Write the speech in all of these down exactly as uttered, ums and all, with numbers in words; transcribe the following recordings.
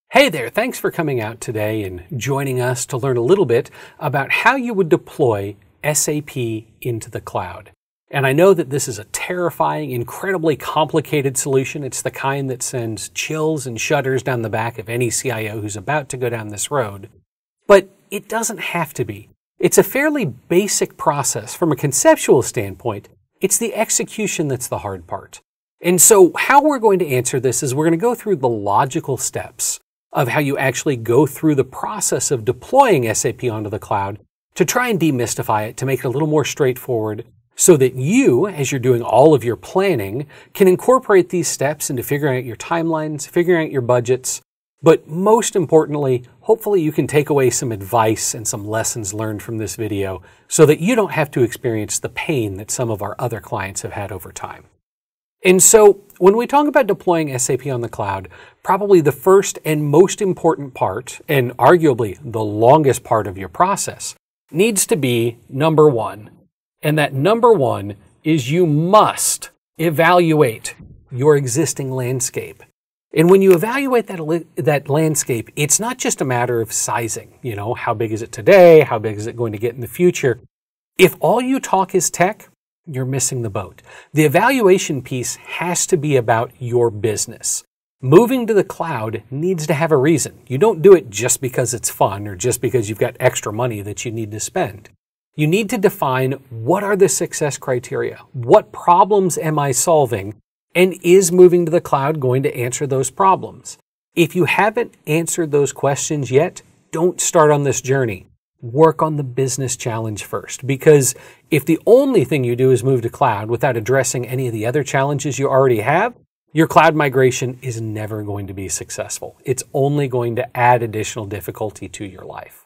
Hey there, thanks for coming out today and joining us to learn a little bit about how you would deploy S A P into the cloud. And I know that this is a terrifying, incredibly complicated solution. It's the kind that sends chills and shudders down the back of any C I O who's about to go down this road. But it doesn't have to be. It's a fairly basic process from a conceptual standpoint. It's the execution that's the hard part. And so how we're going to answer this is we're going to go through the logical steps of how you actually go through the process of deploying S A P onto the cloud to try and demystify it, to make it a little more straightforward, so that you, as you're doing all of your planning, can incorporate these steps into figuring out your timelines, figuring out your budgets, but most importantly, hopefully you can take away some advice and some lessons learned from this video so that you don't have to experience the pain that some of our other clients have had over time. And so when we talk about deploying S A P on the cloud, probably the first and most important part, and arguably the longest part of your process, needs to be number one. And that number one is you must evaluate your existing landscape. And when you evaluate that, that landscape, it's not just a matter of sizing. You know, how big is it today? How big is it going to get in the future? If all you talk is tech, you're missing the boat. The evaluation piece has to be about your business. Moving to the cloud needs to have a reason. You don't do it just because it's fun or just because you've got extra money that you need to spend. You need to define what are the success criteria? What problems am I solving? And is moving to the cloud going to answer those problems? If you haven't answered those questions yet, don't start on this journey. Work on the business challenge first, because if the only thing you do is move to cloud without addressing any of the other challenges you already have, your cloud migration is never going to be successful. It's only going to add additional difficulty to your life.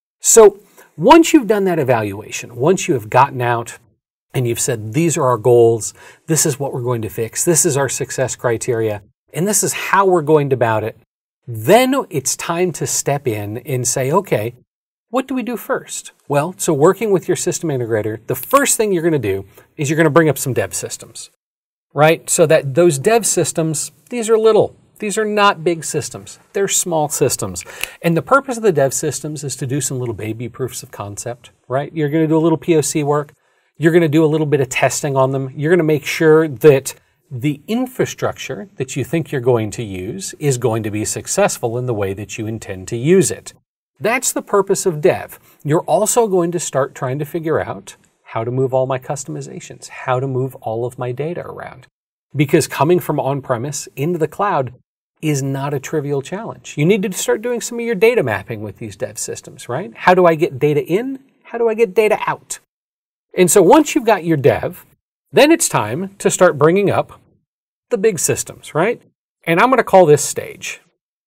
So once you've done that evaluation, once you have gotten out and you've said, these are our goals, this is what we're going to fix, this is our success criteria, and this is how we're going about it, then it's time to step in and say, okay, what do we do first? Well, so working with your system integrator, the first thing you're going to do is you're going to bring up some dev systems, right? So that those dev systems, these are little. These are not big systems. They're small systems. And the purpose of the dev systems is to do some little baby proofs of concept, right? You're going to do a little P O C work. You're going to do a little bit of testing on them. You're going to make sure that the infrastructure that you think you're going to use is going to be successful in the way that you intend to use it. That's the purpose of dev. You're also going to start trying to figure out how to move all my customizations, how to move all of my data around. Because coming from on-premise into the cloud is not a trivial challenge. You need to start doing some of your data mapping with these dev systems, right? How do I get data in? How do I get data out? And so once you've got your dev, then it's time to start bringing up the big systems, right? And I'm going to call this stage.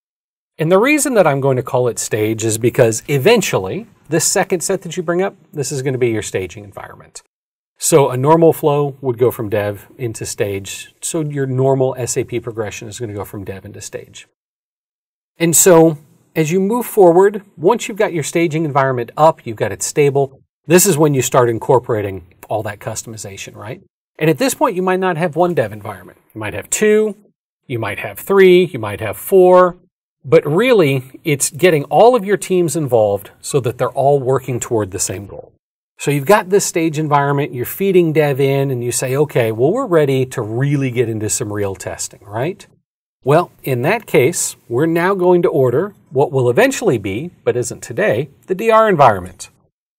And the reason that I'm going to call it stage is because eventually, this second set that you bring up, this is going to be your staging environment. So a normal flow would go from dev into stage. So your normal S A P progression is going to go from dev into stage. And so as you move forward, once you've got your staging environment up, you've got it stable, this is when you start incorporating all that customization, right? And at this point, you might not have one dev environment. You might have two, you might have three, you might have four. But really, it's getting all of your teams involved so that they're all working toward the same goal. So you've got this stage environment, you're feeding dev in, and you say, okay, well, we're ready to really get into some real testing, right? Well, in that case, we're now going to order what will eventually be, but isn't today, the D R environment.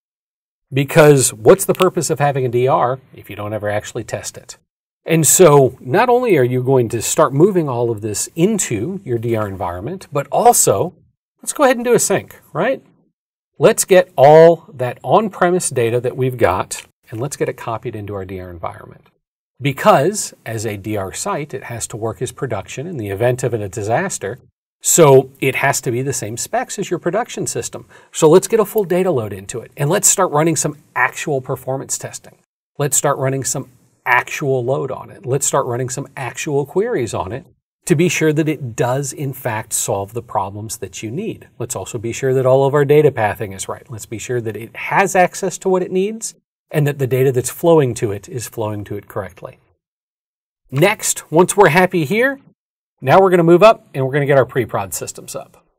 Because what's the purpose of having a D R if you don't ever actually test it? And so not only are you going to start moving all of this into your D R environment, but also let's go ahead and do a sync, right? Let's get all that on-premise data that we've got and let's get it copied into our D R environment. Because as a D R site, it has to work as production in the event of a disaster. So it has to be the same specs as your production system. So let's get a full data load into it and let's start running some actual performance testing. Let's start running some actual load on it. Let's start running some actual queries on it to be sure that it does in fact solve the problems that you need. Let's also be sure that all of our data pathing is right. Let's be sure that it has access to what it needs and that the data that's flowing to it is flowing to it correctly. Next, once we're happy here, Now we're going to move up and we're going to get our pre-prod systems up.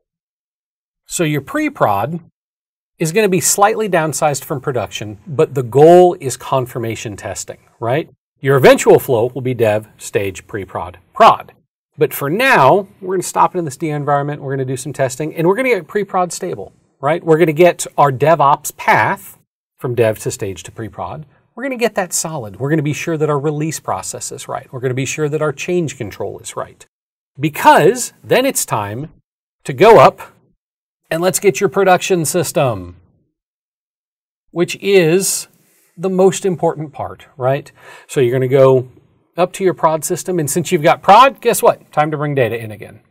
So your pre-prod is going to be slightly downsized from production, but the goal is confirmation testing, right? Your eventual flow will be dev, stage, pre-prod, prod. But for now, we're going to stop it in this D I environment, we're going to do some testing, and we're going to get pre-prod stable, right? We're going to get our DevOps path from dev to stage to pre-prod. We're going to get that solid. We're going to be sure that our release process is right. We're going to be sure that our change control is right. Because then it's time to go up and let's get your production system, which is the most important part, right? So you're going to go up to your prod system, and since you've got prod, guess what? Time to bring data in again.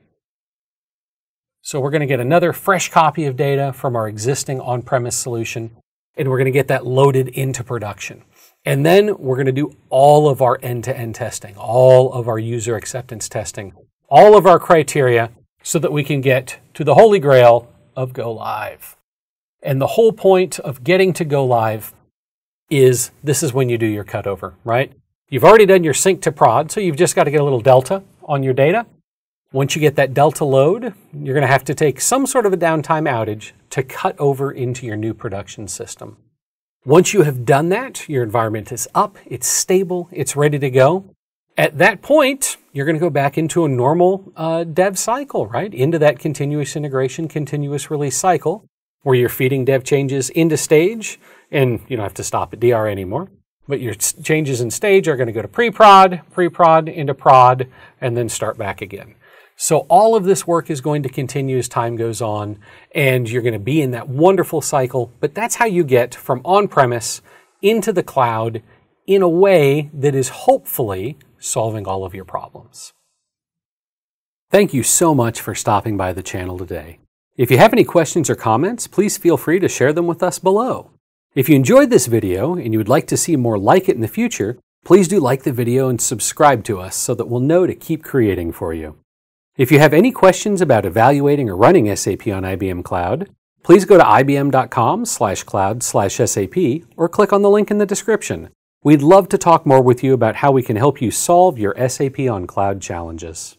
So we're going to get another fresh copy of data from our existing on-premise solution, and we're going to get that loaded into production. And then we're going to do all of our end-to-end testing, all of our user acceptance testing, all of our criteria, so that we can get to the holy grail of go live. And the whole point of getting to go live is this is when you do your cutover, right? You've already done your sync to prod, so you've just got to get a little delta on your data. Once you get that delta load, you're going to have to take some sort of a downtime outage to cut over into your new production system. Once you have done that, your environment is up, it's stable, it's ready to go. At that point, you're going to go back into a normal uh, dev cycle, right? Into that continuous integration, continuous release cycle, where you're feeding dev changes into stage, and you don't have to stop at D R anymore. But your changes in stage are going to go to pre-prod, pre-prod into prod, and then start back again. So all of this work is going to continue as time goes on, and you're going to be in that wonderful cycle. But that's how you get from on-premise into the cloud in a way that is hopefully solving all of your problems. Thank you so much for stopping by the channel today. If you have any questions or comments, please feel free to share them with us below. If you enjoyed this video and you would like to see more like it in the future, please do like the video and subscribe to us so that we'll know to keep creating for you. If you have any questions about evaluating or running S A P on I B M Cloud, please go to ibm.com slash cloud slash SAP or click on the link in the description. We'd love to talk more with you about how we can help you solve your S A P on Cloud challenges.